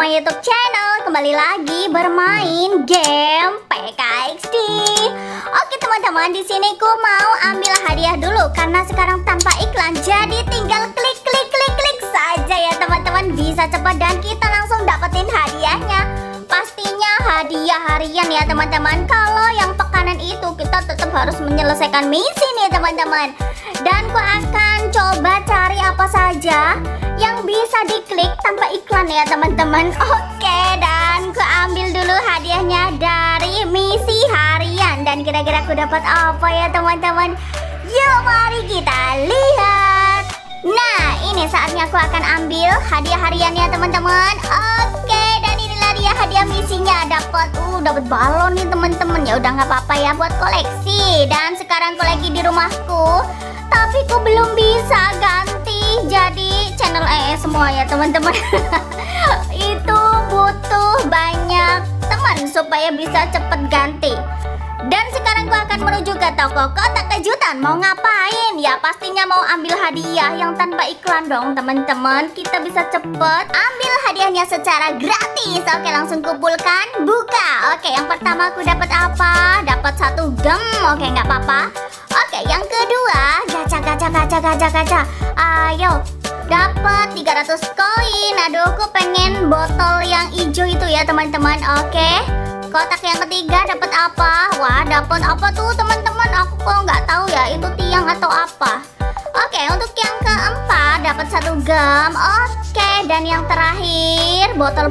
my YouTube channel. Kembali lagi bermain game PKXD. Oke teman-teman, di sini ku mau ambil hadiah dulu karena sekarang tanpa iklan. Jadi tinggal klik saja ya teman-teman. Bisa cepat dan kita langsung dapetin hadiahnya. Pastinya hadiah harian ya teman-teman. Kalau yang pekanan itu kita tetap harus menyelesaikan misi nih teman-teman. Dan ku akan coba cari apa saja yang bisa diklik tanpa iklan ya teman-teman. Oke, dan ku ambil dulu hadiahnya dari misi harian. Dan kira-kira aku dapat apa ya teman-teman? Yuk mari kita lihat. Nah, ini saatnya aku akan ambil hadiah hariannya teman-teman. Oke, dan inilah dia hadiah misinya. Dapat balon nih teman-teman. Ya udah nggak apa-apa ya buat koleksi. Dan sekarang aku lagi di rumahku, tapi ku belum bisa ganti jadi channel semua ya teman-teman. Itu butuh banyak teman supaya bisa cepet ganti. Dan sekarang ku akan menuju ke toko kotak kejutan. Mau ngapain? Ya pastinya mau ambil hadiah yang tanpa iklan dong teman-teman. Kita bisa cepet ambil hadiahnya secara gratis. Oke, langsung kumpulkan, buka. Oke, yang pertama aku dapat apa? Dapat 1 gem. Oke, nggak apa-apa. Oke, yang kedua gacha. Ayo, dapat 300 koin. Aduh, aku pengen botol yang hijau itu ya teman-teman. Oke, kotak yang ketiga dapat apa? Wah, dapat apa tuh teman-teman? Aku kok nggak tahu ya itu tiang atau apa. Oke, untuk yang keempat dapat 1 gem. Oke, dan yang terakhir botol.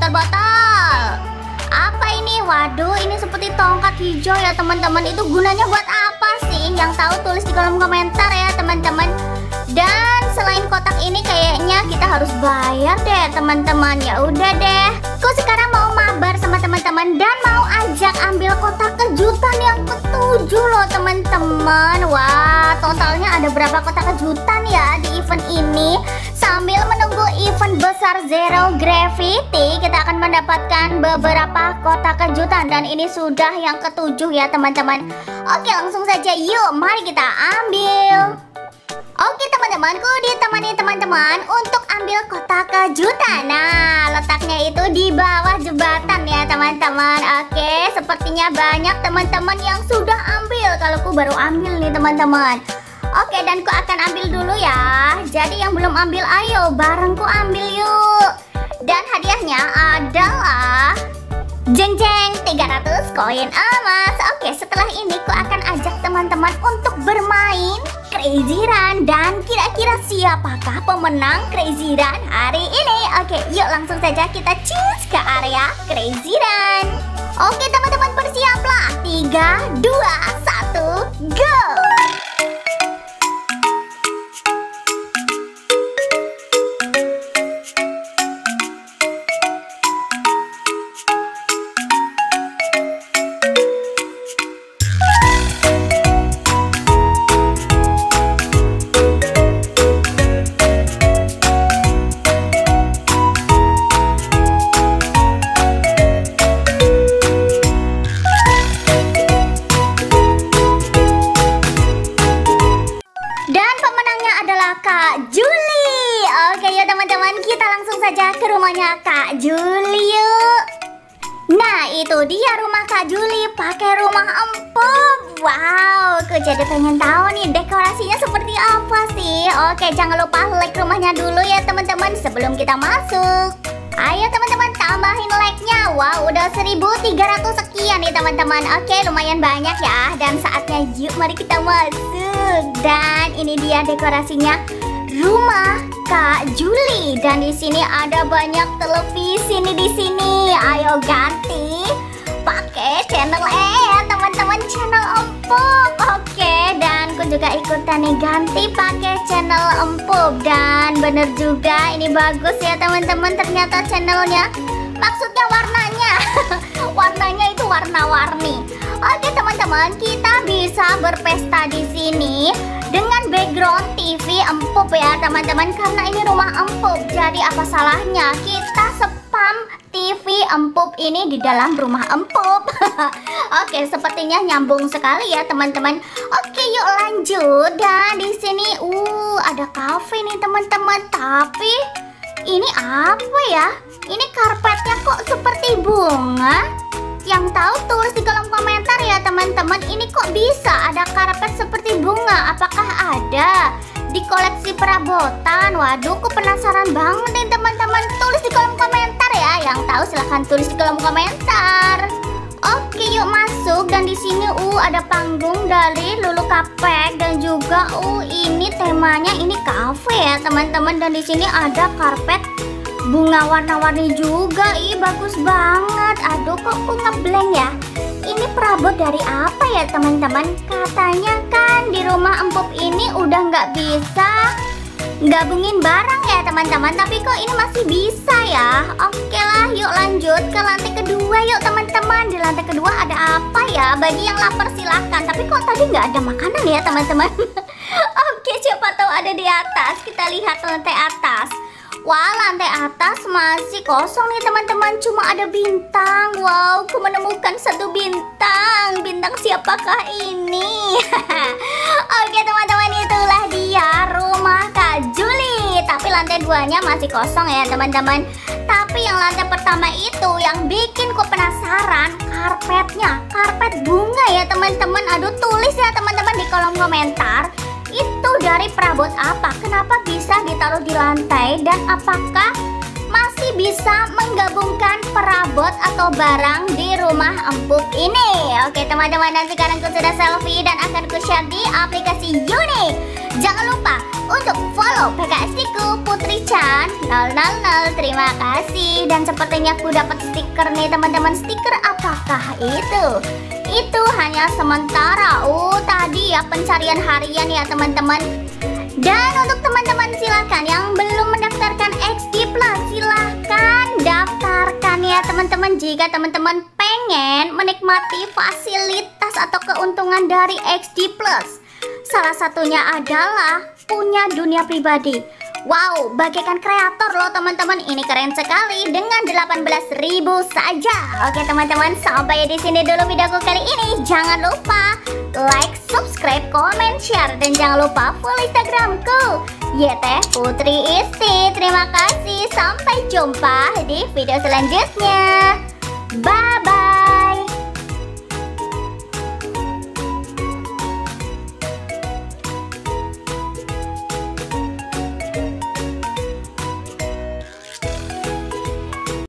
Apa ini? Waduh, ini seperti tongkat hijau ya teman-teman. Itu gunanya buat apa sih? Yang tahu tulis di kolom komentar ya teman-teman. Dan selain kotak ini kayaknya kita harus bayar deh teman-teman. Ya udah deh. Aku sekarang mau mabar sama teman-teman dan mau ajak ambil kotak kejutan yang ke-7 loh teman-teman. Wah, totalnya ada berapa kotak kejutan ya di event ini? Sambil menunggu event besar Zero Gravity, kita akan mendapatkan beberapa kotak kejutan. Dan ini sudah yang ke-7 ya teman-teman. Oke, langsung saja yuk, mari kita ambil. Oke teman-temanku, ditemani teman-teman untuk ambil kotak kejutan. Nah, letaknya itu di bawah jembatan ya teman-teman. Oke, sepertinya banyak teman-teman yang sudah ambil. Kalau aku baru ambil nih teman-teman. Oke, dan ku akan ambil dulu ya. Jadi yang belum ambil, ayo barengku ambil yuk. Dan hadiahnya adalah jeng 300 koin emas. Oke, setelah ini ku akan ajak teman-teman untuk bermain Crazy Run. Dan kira-kira siapakah pemenang Crazy Run hari ini? Oke, yuk langsung saja kita choose ke area Crazy Run. Oke teman-teman, bersiaplah. 3, 2, 1, go! Kak Juli. Oke ya teman-teman, kita langsung saja ke rumahnya Kak Juli yuk. Nah, itu dia rumah Kak Juli, pakai rumah empuk. Wow, aku jadi pengen tahu nih dekorasinya seperti apa sih. Oke, jangan lupa like rumahnya dulu ya teman-teman sebelum kita masuk. Ayo teman-teman, tambahin like-nya. Wow, udah 1300 sekian nih teman-teman. Oke, lumayan banyak ya. Dan saatnya yuk mari kita masuk. Dan ini dia dekorasinya rumah Kak Juli. Dan di sini ada banyak televisi nih di sini. Ayo ganti pakai channel ya teman-teman, channel empuk. Oke, dan aku juga ikutan nih ganti pakai channel empuk. Dan bener juga ini bagus ya teman-teman, ternyata channelnya. Maksudnya warnanya. Warnanya itu warna-warni. Oke teman-teman, kita bisa berpesta di sini dengan background TV empuk ya teman-teman, karena ini rumah empuk. Jadi apa salahnya kita spam TV empuk ini di dalam rumah empuk. Oke, sepertinya nyambung sekali ya teman-teman. Oke, yuk lanjut. Dan di sini ada kafe nih teman-teman. Tapi ini apa ya? Ini karpetnya kok seperti bunga? Yang tahu tulis di kolom komentar ya teman-teman. Ini kok bisa ada karpet seperti bunga? Apakah ada di koleksi perabotan? Waduh, aku penasaran banget nih teman-teman. Tulis di kolom komentar ya. Yang tahu silahkan tulis di kolom komentar. Oke, yuk masuk. Dan di sini ada panggung dari Lulu Kapek dan juga ini temanya ini cafe ya teman-teman. Dan di sini ada karpet bunga warna-warni juga. Ih, bagus banget. Aduh, kok aku ngeblank ya. Ini perabot dari apa ya teman-teman? Katanya kan di rumah empuk ini udah nggak bisa gabungin barang ya teman-teman. Tapi kok ini masih bisa ya. Oke lah, yuk lanjut ke lantai kedua yuk teman-teman. Di lantai kedua ada apa ya? Bagi yang lapar silahkan. Tapi kok tadi nggak ada makanan ya teman-teman? Oke, siapa tahu ada di atas. Kita lihat lantai atas. Wah, lantai atas masih kosong nih teman-teman. Cuma ada bintang. Wow, aku menemukan satu bintang. Bintang siapakah ini? Oke teman-teman, itulah dia rumah Kak Juli. Tapi lantai 2-nya masih kosong ya teman-teman. Tapi yang lantai pertama itu yang bikin ku penasaran, karpetnya. Karpet bunga ya teman-teman. Aduh, tulis ya teman-teman di kolom komentar. Itu dari perabot apa? Kenapa bisa ditaruh di lantai? Dan apakah masih bisa menggabungkan perabot atau barang di rumah empuk ini? Oke teman-teman, dan sekarang aku sudah selfie dan akan ku share di aplikasi Unik. Jangan lupa untuk follow PKSD-ku Putri Chan 000. Terima kasih. Dan sepertinya aku dapat stiker nih teman-teman. Stiker apakah itu? Itu hanya sementara. Tadi ya pencarian harian ya teman-teman. Dan untuk teman-teman silakan yang belum mendaftarkan XD Plus, silahkan daftarkan ya teman-teman. Jika teman-teman pengen menikmati fasilitas atau keuntungan dari XD Plus, salah satunya adalah punya dunia pribadi. Wow, bagaikan kreator loh teman-teman. Ini keren sekali dengan 18.000 saja. Oke teman-teman, sampai di sini dulu videoku kali ini. Jangan lupa like, subscribe, comment, share, dan jangan lupa follow Instagramku YTPutriisti. Terima kasih. Sampai jumpa di video selanjutnya. Bye.